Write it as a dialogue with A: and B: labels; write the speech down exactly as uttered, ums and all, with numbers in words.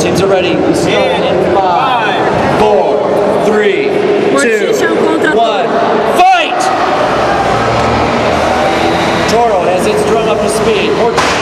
A: teams are ready. We start in five, four, three, two, one. Fight! Touro has its drum up to speed.